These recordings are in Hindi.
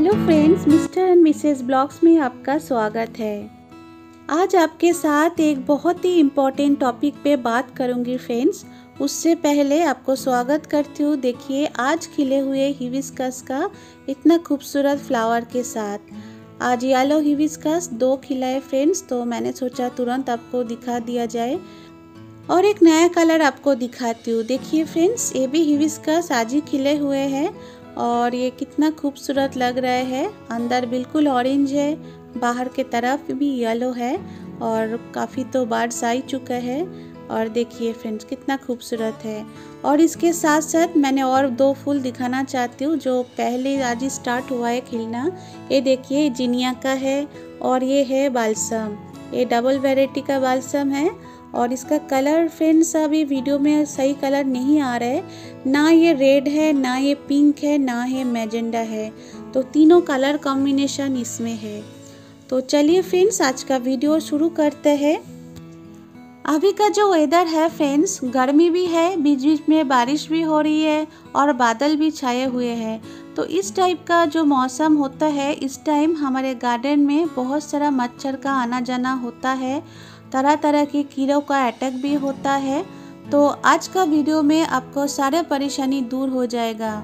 Hello friends, mister and missus blogs में आपका स्वागत है। आज आपके साथ एक बहुत ही इम्पोर्टेंट टॉपिक पे बात करूंगी फ्रेंड्स। उससे पहले आपको स्वागत करती हूँ। देखिए आज खिले हुए हिबिस्कस का इतना खूबसूरत फ्लावर के साथ। आज येलो हिबिस्कस 2 खिला है फ्रेंड्स, तो मैंने सोचा तुरंत आपको दिखा दिया जाए और एक नया कलर आपको दिखाती हूँ। देखिए फ्रेंड्स, ये भी हिबिस्कस आज ही खिले हुए हैं और ये कितना खूबसूरत लग रहा है। अंदर बिल्कुल ऑरेंज है, बाहर के तरफ भी येलो है और काफ़ी तो बर्ड्स आ चुका है। और देखिए फ्रेंड्स कितना खूबसूरत है। और इसके साथ साथ मैंने और 2 फूल दिखाना चाहती हूँ जो पहले आज ही स्टार्ट हुआ है खिलना। ये देखिए जिनिया का है और ये है बाल्सम। ये डबल वैरायटी का बाल्सम है और इसका कलर फ्रेंड्स अभी वीडियो में सही कलर नहीं आ रहा है। ना ये रेड है, ना ये पिंक है, ना ये मैजेंडा है, तो तीनों कलर कॉम्बिनेशन इसमें है। तो चलिए फ्रेंड्स आज का वीडियो शुरू करते हैं। अभी का जो वेदर है फ्रेंड्स, गर्मी भी है, बीच बीच में बारिश भी हो रही है और बादल भी छाए हुए हैं। तो इस टाइप का जो मौसम होता है, इस टाइम हमारे गार्डन में बहुत सारा मच्छर का आना जाना होता है, तरह तरह के कीड़ों का अटैक भी होता है। तो आज का वीडियो में आपको सारे परेशानी दूर हो जाएगा।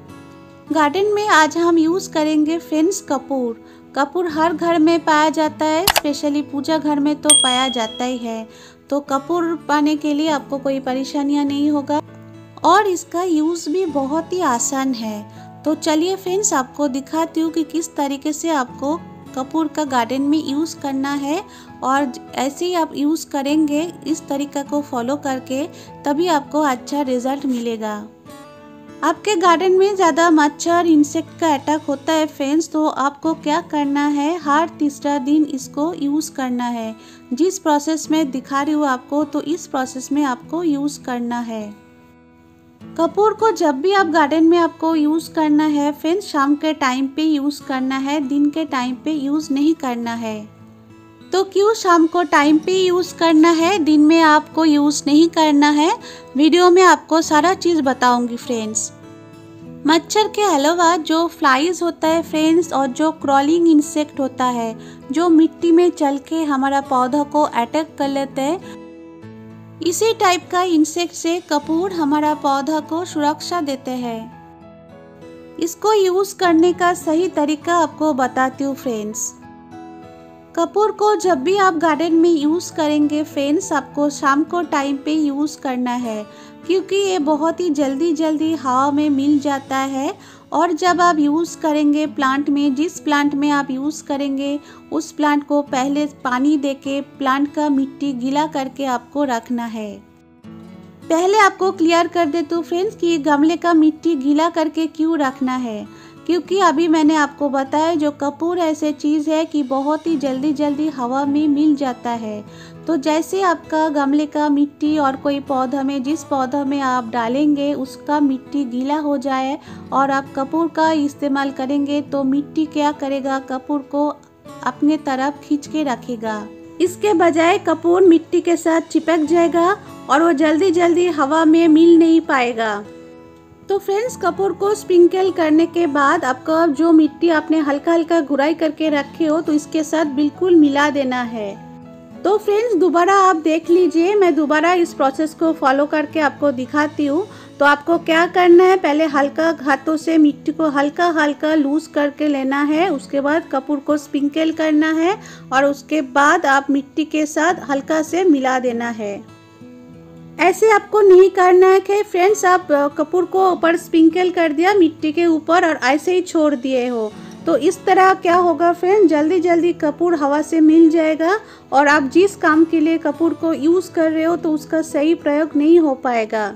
गार्डन में आज हम यूज़ करेंगे फ्रेंड्स कपूर। कपूर हर घर में पाया जाता है, स्पेशली पूजा घर में तो पाया जाता ही है। तो कपूर पाने के लिए आपको कोई परेशानियां नहीं होगा और इसका यूज़ भी बहुत ही आसान है। तो चलिए फ्रेंड्स आपको दिखाती हूँ कि किस तरीके से आपको कपूर का गार्डन में यूज़ करना है। और ऐसे ही आप यूज़ करेंगे इस तरीका को फॉलो करके, तभी आपको अच्छा रिजल्ट मिलेगा। आपके गार्डन में ज़्यादा मच्छर इंसेक्ट का अटैक होता है फ्रेंड्स, तो आपको क्या करना है, हर तीसरा दिन इसको यूज़ करना है। जिस प्रोसेस में दिखा रही हूँ आपको, तो इस प्रोसेस में आपको यूज़ करना है। कपूर को जब भी आप गार्डन में आपको यूज़ करना है फ्रेंड्स, शाम के टाइम पे यूज़ करना है, दिन के टाइम पे यूज़ नहीं करना है। तो क्यों शाम को टाइम पे यूज़ करना है, दिन में आपको यूज़ नहीं करना है, वीडियो में आपको सारा चीज़ बताऊंगी फ्रेंड्स। मच्छर के अलावा जो फ्लाइज होता है फ्रेंड्स और जो क्रॉलिंग इंसेक्ट होता है, जो मिट्टी में चल के हमारा पौधा को अटैक कर लेते हैं, इसी टाइप का इंसेक्ट से कपूर हमारा पौधा को सुरक्षा देते हैं। इसको यूज़ करने का सही तरीका आपको बताती हूँ फ्रेंड्स। कपूर को जब भी आप गार्डन में यूज़ करेंगे फ्रेंड्स, आपको शाम को टाइम पे यूज़ करना है, क्योंकि ये बहुत ही जल्दी हवा में मिल जाता है। और जब आप यूज़ करेंगे प्लांट में, जिस प्लांट में आप यूज़ करेंगे उस प्लांट को पहले पानी देके प्लांट का मिट्टी गीला करके आपको रखना है। पहले आपको क्लियर कर देती हूँ फ्रेंड्स कि गमले का मिट्टी गीला करके क्यों रखना है, क्योंकि अभी मैंने आपको बताया जो कपूर ऐसे चीज़ है कि बहुत ही जल्दी हवा में मिल जाता है। तो जैसे आपका गमले का मिट्टी और कोई पौधा में, जिस पौधा में आप डालेंगे उसका मिट्टी गीला हो जाए और आप कपूर का इस्तेमाल करेंगे, तो मिट्टी क्या करेगा, कपूर को अपने तरफ खींच के रखेगा। इसके बजाय कपूर मिट्टी के साथ चिपक जाएगा और वो जल्दी हवा में मिल नहीं पाएगा। तो फ्रेंड्स कपूर को स्प्रिंकल करने के बाद आपको जो मिट्टी आपने हल्का गुराई करके रखे हो, तो इसके साथ बिल्कुल मिला देना है। तो फ्रेंड्स दोबारा आप देख लीजिए, मैं दोबारा इस प्रोसेस को फॉलो करके आपको दिखाती हूँ। तो आपको क्या करना है, पहले हल्का हाथों से मिट्टी को हल्का लूज करके लेना है, उसके बाद कपूर को स्प्रिंकल करना है और उसके बाद आप मिट्टी के साथ हल्का से मिला देना है। ऐसे आपको नहीं करना है कि फ्रेंड्स आप कपूर को ऊपर स्प्रिंकल कर दिया मिट्टी के ऊपर और ऐसे ही छोड़ दिए हो, तो इस तरह क्या होगा फ्रेंड्स, जल्दी कपूर हवा से मिल जाएगा और आप जिस काम के लिए कपूर को यूज़ कर रहे हो तो उसका सही प्रयोग नहीं हो पाएगा।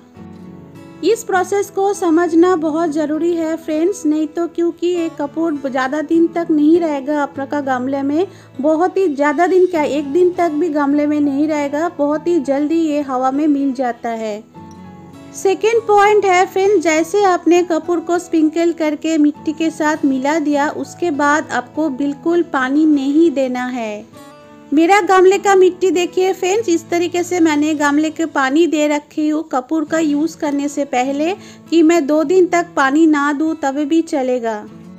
इस प्रोसेस को समझना बहुत ज़रूरी है फ्रेंड्स, नहीं तो क्योंकि ये कपूर ज़्यादा दिन तक नहीं रहेगा आपका गमले में, बहुत ही ज़्यादा दिन क्या, 1 दिन तक भी गमले में नहीं रहेगा, बहुत ही जल्दी ये हवा में मिल जाता है। सेकेंड पॉइंट है फ्रेंड्स, जैसे आपने कपूर को स्प्रिंकल करके मिट्टी के साथ मिला दिया, उसके बाद आपको बिल्कुल पानी नहीं देना है। मेरा गमले का मिट्टी देखिए फ्रेंड्स, इस तरीके से मैंने गमले के पानी दे रखी हूँ कपूर का यूज़ करने से पहले, कि मैं 2 दिन तक पानी ना दूँ तभी भी चलेगा।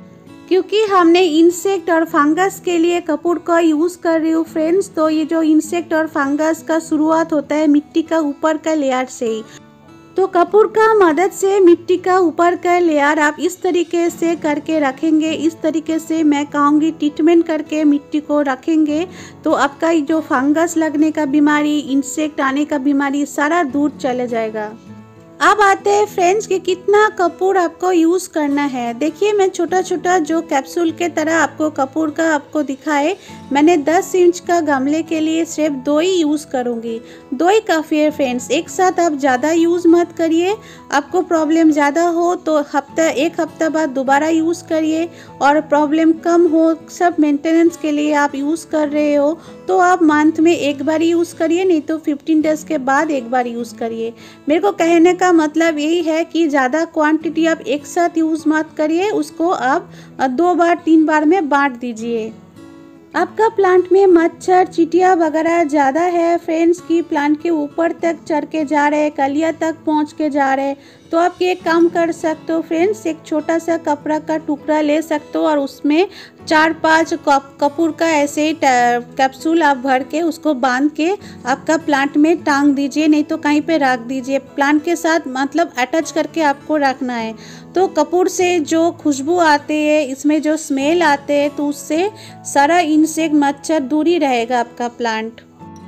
क्योंकि हमने इंसेक्ट और फंगस के लिए कपूर का यूज़ कर रही हूँ फ्रेंड्स। तो ये जो इंसेक्ट और फंगस का शुरुआत होता है मिट्टी का ऊपर का लेयर से ही। तो कपूर का मदद से मिट्टी का ऊपर का लेयर आप इस तरीके से करके रखेंगे, इस तरीके से मैं कहूँगी ट्रीटमेंट करके मिट्टी को रखेंगे तो आपका जो फंगस लगने का बीमारी, इंसेक्ट आने का बीमारी सारा दूर चले जाएगा। अब आते हैं फ्रेंड्स कि कितना कपूर आपको यूज़ करना है। देखिए मैं छोटा छोटा जो कैप्सूल के तरह आपको कपूर का आपको दिखाए, मैंने 10 इंच का गमले के लिए सिर्फ 2 ही यूज़ करूँगी। 2 ही काफ़ी है फ्रेंड्स, एक साथ आप ज़्यादा यूज़ मत करिए। आपको प्रॉब्लम ज़्यादा हो तो एक हफ्ता बाद दोबारा यूज़ करिए, और प्रॉब्लम कम हो, सब मेंटेनेंस के लिए आप यूज़ कर रहे हो तो आप मंथ में एक बार यूज़ करिए, नहीं तो 15 डेज़ के बाद एक बार यूज़ करिए। मेरे को कहने का मतलब यही है कि ज़्यादा क्वांटिटी आप एक साथ यूज़ मत करिए, उसको आप 2 बार 3 बार में बांट दीजिए। आपका प्लांट में मच्छर चींटियाँ वगैरह ज़्यादा है फ्रेंड्स की प्लांट के ऊपर तक चढ़ के जा रहे, कलिया तक पहुंच के जा रहे, तो आप ये काम कर सकते हो फ्रेंड्स, एक छोटा सा कपड़ा का टुकड़ा ले सकते हो और उसमें 4-5 कपूर का ऐसे कैप्सूल आप भर के उसको बांध के आपका प्लांट में टांग दीजिए, नहीं तो कहीं पे रख दीजिए। प्लांट के साथ मतलब अटैच करके आपको रखना है। तो कपूर से जो खुशबू आते हैं, इसमें जो स्मेल आते हैं, तो उससे सारा इंसेक्ट मच्छर दूर ही रहेगा आपका प्लांट।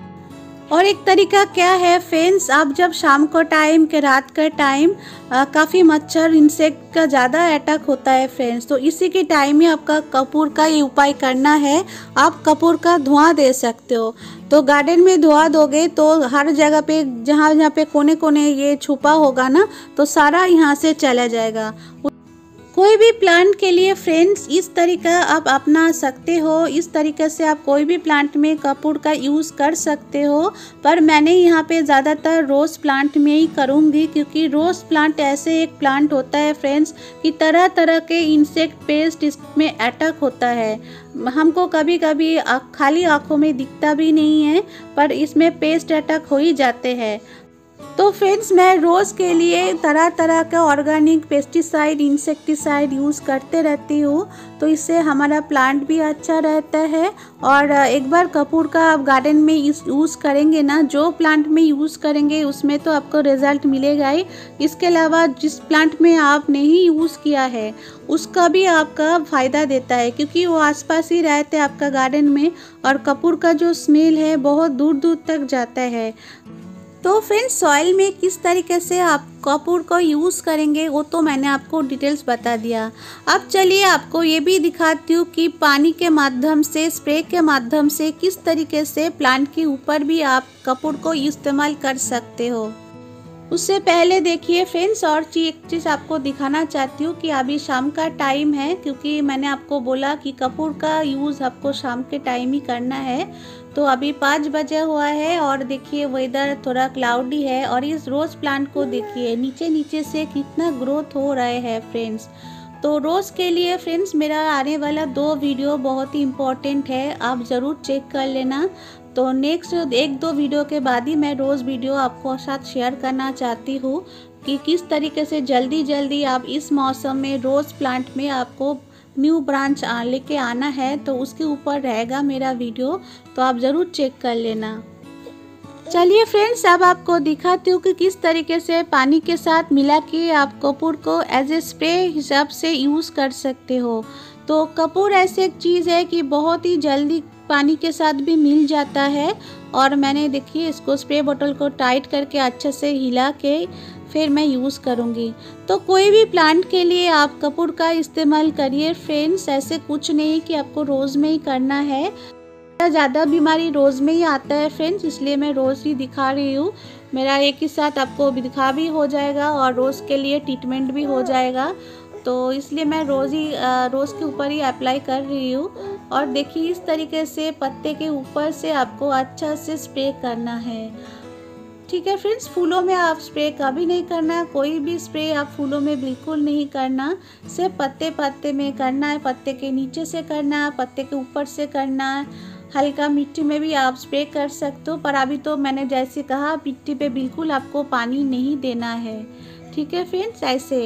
और एक तरीका क्या है फ्रेंड्स, आप जब शाम को टाइम के रात का टाइम काफ़ी मच्छर इंसेक्ट का ज़्यादा अटैक होता है फ्रेंड्स, तो इसी के टाइम में आपका कपूर का ये उपाय करना है। आप कपूर का धुआं दे सकते हो। तो गार्डन में धुआं दोगे तो हर जगह पे जहाँ जहाँ पे कोने कोने ये छुपा होगा ना, तो सारा यहाँ से चला जाएगा। कोई भी प्लांट के लिए फ्रेंड्स इस तरीका आप अपना सकते हो, इस तरीके से आप कोई भी प्लांट में कपूर का यूज़ कर सकते हो। पर मैंने यहाँ पे ज़्यादातर रोज़ प्लांट में ही करूँगी, क्योंकि रोज़ प्लांट ऐसे एक प्लांट होता है फ्रेंड्स कि तरह तरह के इंसेक्ट पेस्ट इसमें अटैक होता है। हमको कभी कभी खाली आँखों में दिखता भी नहीं है, पर इसमें पेस्ट अटैक हो ही जाते हैं। तो फ्रेंड्स मैं रोज़ के लिए तरह तरह का ऑर्गेनिक पेस्टिसाइड, इंसेक्टिसाइड यूज़ करते रहती हूँ, तो इससे हमारा प्लांट भी अच्छा रहता है। और एक बार कपूर का आप गार्डन में यूज़ करेंगे ना, जो प्लांट में यूज़ करेंगे उसमें तो आपको रिज़ल्ट मिलेगा ही। इसके अलावा जिस प्लांट में आप नहीं यूज़ किया है उसका भी आपका फ़ायदा देता है, क्योंकि वो आसपास ही रहते हैं आपका गार्डन में, और कपूर का जो स्मेल है बहुत दूर दूर तक जाता है। तो फ्रेंड्स सॉइल में किस तरीके से आप कपूर को यूज़ करेंगे वो तो मैंने आपको डिटेल्स बता दिया। अब चलिए आपको ये भी दिखाती हूँ कि पानी के माध्यम से, स्प्रे के माध्यम से किस तरीके से प्लांट के ऊपर भी आप कपूर को इस्तेमाल कर सकते हो। उससे पहले देखिए फ्रेंड्स और एक चीज़ आपको दिखाना चाहती हूँ कि अभी शाम का टाइम है, क्योंकि मैंने आपको बोला कि कपूर का यूज़ आपको शाम के टाइम ही करना है। तो अभी 5 बजे हुआ है और देखिए वेदर थोड़ा क्लाउडी है, और इस रोज़ प्लांट को देखिए नीचे नीचे से कितना ग्रोथ हो रहा है फ्रेंड्स। तो रोज़ के लिए फ्रेंड्स मेरा आने वाला 2 वीडियो बहुत ही इम्पोर्टेंट है, आप ज़रूर चेक कर लेना। तो नेक्स्ट 1-2 वीडियो के बाद ही मैं रोज़ वीडियो आपको साथ शेयर करना चाहती हूँ कि किस तरीके से जल्दी जल्दी आप इस मौसम में रोज़ प्लांट में आपको न्यू ब्रांच लेके आना है, तो उसके ऊपर रहेगा मेरा वीडियो, तो आप ज़रूर चेक कर लेना। चलिए फ्रेंड्स अब आपको दिखाती हूँ कि किस तरीके से पानी के साथ मिला के आप कपूर को एज ए स्प्रे हिसाब से यूज़ कर सकते हो। तो कपूर ऐसी एक चीज़ है कि बहुत ही जल्दी पानी के साथ भी मिल जाता है, और मैंने देखिए इसको स्प्रे बोतल को टाइट करके अच्छे से हिला के फिर मैं यूज़ करूँगी। तो कोई भी प्लांट के लिए आप कपूर का इस्तेमाल करिए फ्रेंड्स, ऐसे कुछ नहीं कि आपको रोज़ में ही करना है। ज़्यादा बीमारी रोज़ में ही आता है फ्रेंड्स, इसलिए मैं रोज़ ही दिखा रही हूँ। मेरा एक ही साथ आपको दिखा भी हो जाएगा और रोज़ के लिए ट्रीटमेंट भी हो जाएगा, तो इसलिए मैं रोज़ के ऊपर ही अप्लाई कर रही हूँ। और देखिए इस तरीके से पत्ते के ऊपर से आपको अच्छा से स्प्रे करना है। ठीक है फ्रेंड्स, फूलों में आप स्प्रे कभी नहीं करना, कोई भी स्प्रे आप फूलों में बिल्कुल नहीं करना, सिर्फ पत्ते पत्ते में करना है। पत्ते के नीचे से करना है, पत्ते के ऊपर से करना है। हल्का मिट्टी में भी आप स्प्रे कर सकते हो, पर अभी तो मैंने जैसे कहा मिट्टी पे बिल्कुल आपको पानी नहीं देना है। ठीक है फ्रेंड्स, ऐसे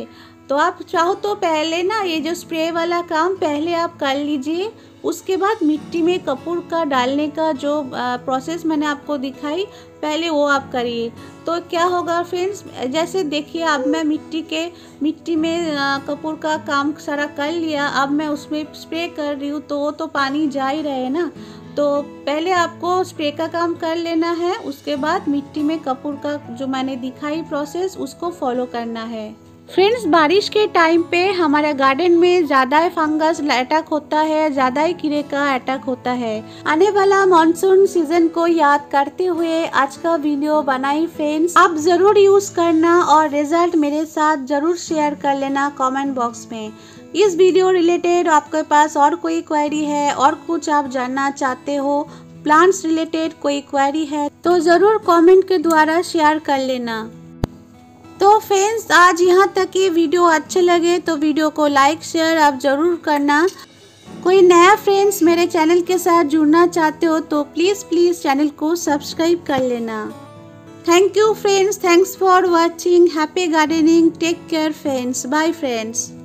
तो आप चाहो तो पहले ना ये जो स्प्रे वाला काम पहले आप कर लीजिए, उसके बाद मिट्टी में कपूर का डालने का जो प्रोसेस मैंने आपको दिखाई पहले वो आप करिए। तो क्या होगा फ्रेंड्स, जैसे देखिए अब मैं मिट्टी में कपूर का काम सारा कर लिया, अब मैं उसमें स्प्रे कर रही हूँ तो वो तो पानी जा ही रहे ना। तो पहले आपको स्प्रे का काम कर लेना है, उसके बाद मिट्टी में कपूर का जो मैंने दिखाई प्रोसेस उसको फॉलो करना है। फ्रेंड्स, बारिश के टाइम पे हमारे गार्डन में ज़्यादा फंगस अटैक होता है, ज़्यादा ही कीड़े का अटैक होता है। आने वाला मानसून सीजन को याद करते हुए आज का वीडियो बनाई फ्रेंड्स। आप ज़रूर यूज़ करना और रिजल्ट मेरे साथ ज़रूर शेयर कर लेना कमेंट बॉक्स में। इस वीडियो रिलेटेड आपके पास और कोई क्वेरी है और कुछ आप जानना चाहते हो, प्लांट्स रिलेटेड कोई क्वेरी है तो ज़रूर कमेंट के द्वारा शेयर कर लेना। तो फ्रेंड्स, आज यहाँ तक ये वीडियो अच्छे लगे तो वीडियो को लाइक शेयर आप ज़रूर करना। कोई नया फ्रेंड्स मेरे चैनल के साथ जुड़ना चाहते हो तो प्लीज़ चैनल को सब्सक्राइब कर लेना। Thank you friends, thanks for watching. Happy gardening, take care friends, bye friends.